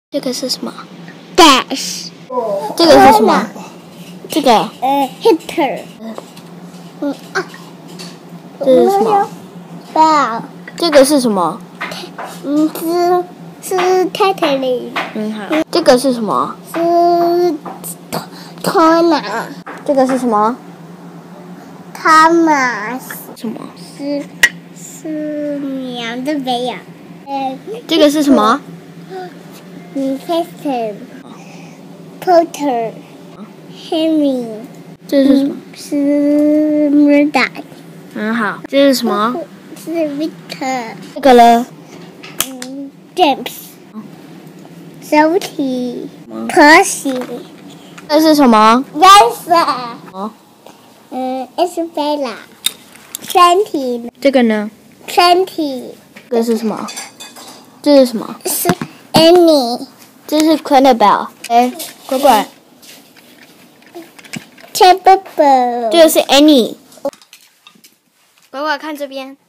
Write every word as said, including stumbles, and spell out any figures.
这个是什么 ？Dash。 这个是什么？这个。 呃 ，Hitter。嗯啊。 这是什么 ？Bell。 这个是什么？ 嗯，是是 Tattley。 嗯好。这个是什么？ 是 Tona。 这个是什么 ？Thomas。 什么？ 是是鸟的背呀。呃。 这个是什么？ 嗯 ，Preston。Porter。Henry。 这是什么？ 是 Murdoch。 很好。这是什么？ 是 Victor。 这个呢？ 嗯 ，James。Sophie。Percy。 这是什么 Yansa。 哦， 嗯 ，Isabella。Twenty。 这个呢？ Twenty。 这个是什么？这是什么？ 是 Annie。 这是 Quennabelle。哎，乖乖。 Chapel。 这个是 Annie。乖乖看这边。